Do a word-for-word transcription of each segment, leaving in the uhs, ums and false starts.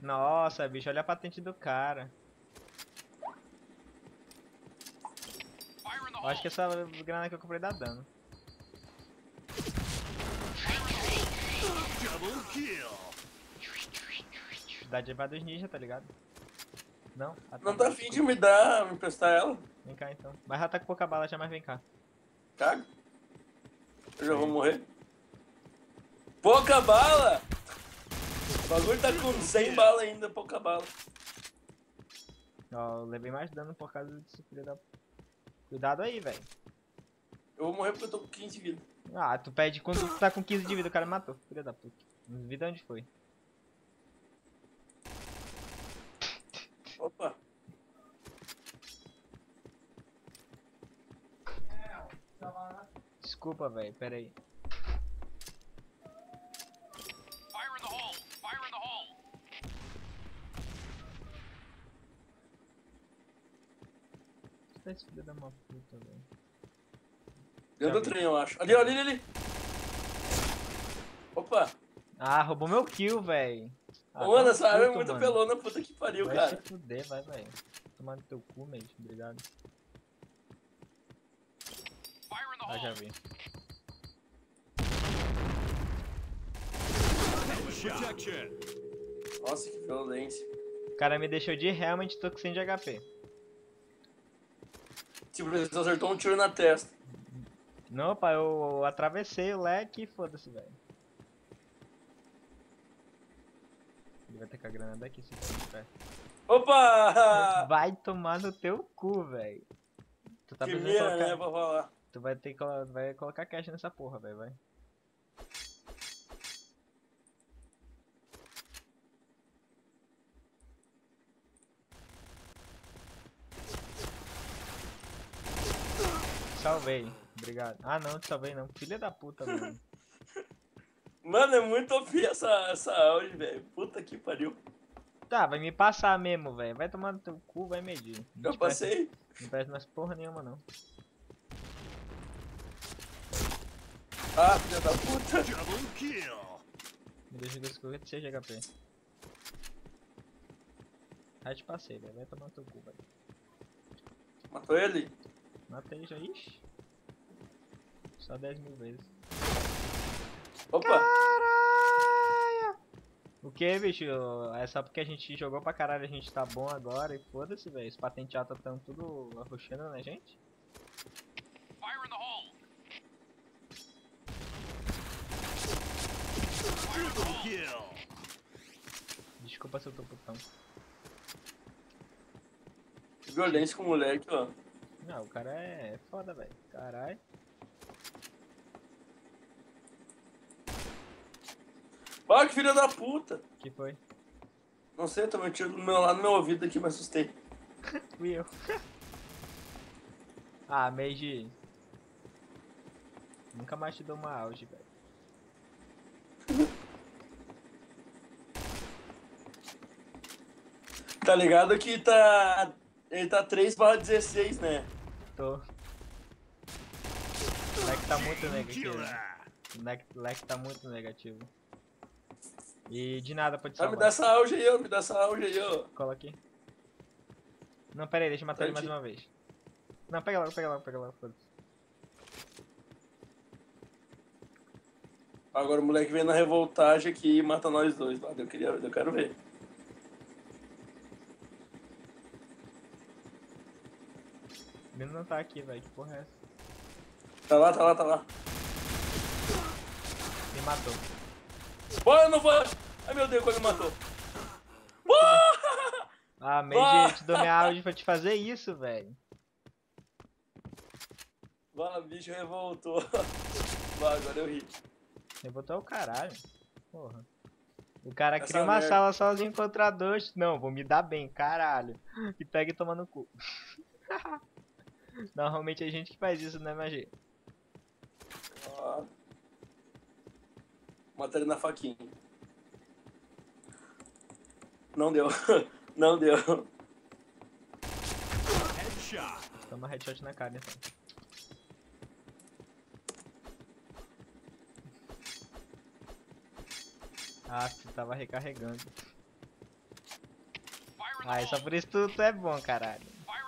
Nossa, bicho, olha a patente do cara. Eu acho que essa granada que eu comprei dá dano. Dá de levar dos ninja, tá ligado? Não? Ah, tá Não tá bom. afim de me dar, me emprestar ela? Vem cá então. Mas ela tá com pouca bala já, mas vem cá. Caga. Eu já vou Aí. morrer. Pouca bala! O bagulho tá com cem balas ainda, pouca bala. Ó, eu levei mais dano por causa disso, filho da... Cuidado aí, velho. Eu vou morrer porque eu tô com quinze de vida. Ah, tu pede quando tu tá com quinze de vida, o cara matou. Filho da puta. Vida onde foi? Opa. Desculpa, velho, pera aí. Tá esse filho da uma puta, velho. Dentro do trem, eu acho. Ali, ali, ali, ali. Opa. Ah, roubou meu kill, velho. Ah, Mano, tá essa arma é puto, muito mano. pelona, puta que pariu, Vai cara. se fuder, vai, velho. Tomar no teu cu, mate. Obrigado. Ah, já vi. Nossa, que violência. O cara me deixou de realmente tô com cem de H P. Tipo, você acertou um tiro na testa. Não, pai, eu atravessei o leque e foda-se, velho. Ele vai tacar a granada aqui se for de pé. Opa! Vai tomar no teu cu, velho. Tu tá precisando Primeira, colocar... né, pra falar. Tu vai ter que colo- vai colocar cash nessa porra, velho, vai. Salvei, obrigado. Ah não, te salvei não. Filha da puta, mano. Mano, é muito O P essa, essa auge, velho. Puta que pariu. Tá, vai me passar mesmo, velho. Vai tomar no teu cu, vai medir. Não Já te presta- passei. Não presta mais porra nenhuma, não. Ah, filha da puta. Me deixa com cinquenta e seis de H P. Aí te passei, velho. Vai tomar no teu cu, velho. Matou ele? Matei já, ixi. Só dez mil vezes. Opa. Caralho! O que, bicho? É só porque a gente jogou pra caralho, a gente tá bom agora e foda-se, velho. Os patenteados tão tudo arrochando na gente. Desculpa se eu tô putão. Que violência com o moleque, ó. Não, o cara é foda, velho. Caralho. Ah, que filha da puta. Que foi? Não sei, tomei um tiro do meu lado no meu ouvido aqui, me assustei. Fui eu. Ah, Meiji. Nunca mais te dou uma auge, velho. Tá ligado que tá... Ele tá três barra dezesseis, né? Tô. O leque tá muito negativo. O leque, leque tá muito negativo. E de nada pode Ah, me salvar. dá essa auge aí, ó. Me dá essa auge aí, ó. Cola aqui. Não, pera aí, deixa eu matar ele mais Certinho. uma vez. Não, pega logo, pega logo, pega logo, foda-se. Agora o moleque vem na revoltagem aqui e mata nós dois. Lá. Eu, queria, eu quero ver. Ele não tá aqui, velho. Que porra é essa? Tá lá, tá lá, tá lá. Me matou. Pô, eu não vou... Ai, meu Deus, quando me matou. Ah, Meiji, te dou minha auge pra te fazer isso, velho. Mano, o bicho revoltou. Vai, agora eu ri. Eu botou o caralho. Porra. O cara Essa cria uma merda. sala sozinho contra dois. Não, vou me dar bem, caralho. E pega e toma no cu. Normalmente é a gente que faz isso, né, Magia? Ó. Mata ele na faquinha. Não deu. Não deu. Toma headshot na cara, então. Ah, você tava recarregando. Ai, só por isso tu, tu é bom, caralho.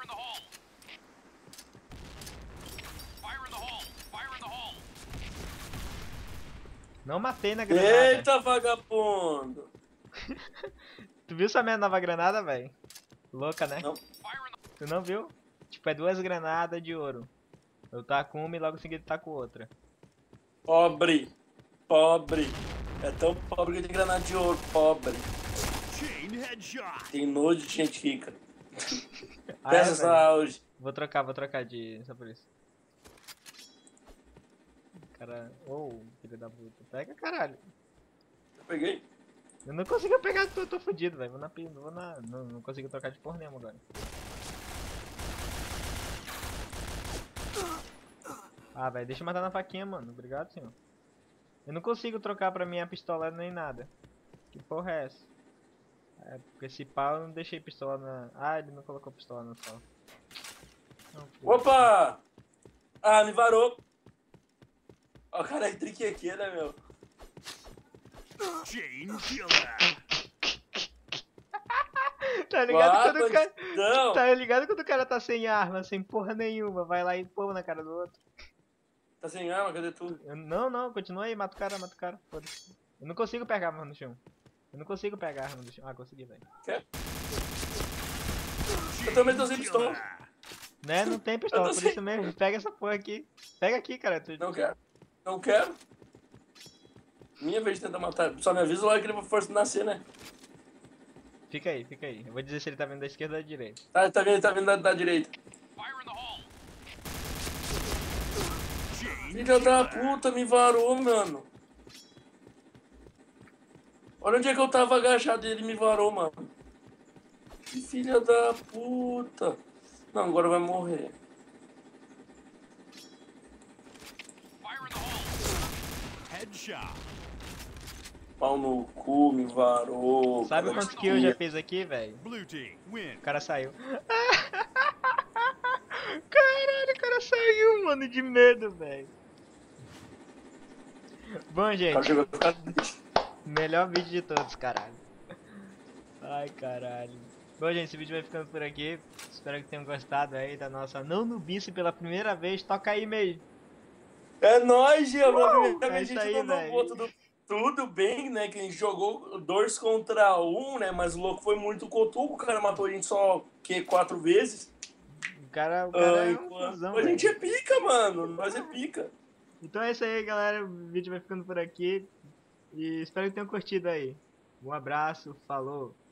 Não matei na granada. Eita, vagabundo! Tu viu essa minha nova granada, velho? Louca, né? Não. Tu não viu? Tipo, é duas granadas de ouro. Eu taco uma e logo em seguida taco outra. Pobre. Pobre. É tão pobre que tem granada de ouro. Pobre. Tem nojo de gente rica. Ah, é, Peça essa velho? auge. Vou trocar, vou trocar de... Só por isso. Cara... Oh, filho da puta. Pega, caralho. Eu peguei. Eu não consigo pegar, tô, tô fudido, velho. Vou na... pi- Vou na... Não, não consigo trocar de porra nenhuma agora. Ah, velho, deixa eu matar na faquinha, mano. Obrigado, senhor. Eu não consigo trocar pra minha pistola nem nada. Que porra é essa? É, porque esse pau eu não deixei pistola na... Ah, ele não colocou pistola na sala. Não, filho. Opa! Ah, me varou. Ó, o cara é trick aqui, né, meu? Chain killer. Tá ligado Ah, quando o cara... bandidão. Tá ligado quando o cara tá sem arma, sem porra nenhuma, vai lá e pô na cara do outro. Tá sem arma, cadê tu? Eu- não, não, continua aí, mata o cara, mata o cara, foda-se. Eu não consigo pegar a arma no chão. Eu não consigo pegar a arma no chão. Ah, consegui, velho. Quer? Eu também tô sem pistola. Né, não tem pistola, Eu tô por sem- isso mesmo. Pega essa porra aqui. Pega aqui, cara. Tu... Não quero. Não quero. Minha vez de tentar matar. Só me avisa logo que ele vai força de nascer, né? Fica aí, fica aí. Eu vou dizer se ele tá vindo da esquerda ou da direita. Tá, tá vindo, tá vindo da, da direita. Filha da puta, me varou, mano. Olha onde é que eu tava agachado e ele me varou, mano. Que filha da puta. Não, agora vai morrer. Headshot. Pau no cu, me varou. Sabe Cara, quantos kills eu já fiz aqui, velho? Blue team win. O cara saiu. Caralho, o cara saiu, mano, de medo, velho. Bom, O cara gente, chegou a ficar... melhor vídeo de todos, caralho. Ai, caralho. Bom, gente, esse vídeo vai ficando por aqui. Espero que tenham gostado aí da nossa Não Nubice pela primeira vez. Toca aí, meio. É nóis, Gia, mano. É A isso gente aí, não velho. jogou tudo, tudo bem, né? Que a gente jogou dois contra um, né? Mas o louco foi muito cotuco. O cara matou a gente só, que, quatro vezes. O cara, o cara Ai, é um mano. cuzão, A gente velho. é pica, mano. Nós é pica. Então é isso aí, galera. O vídeo vai ficando por aqui. E espero que tenham curtido aí. Um abraço, falou.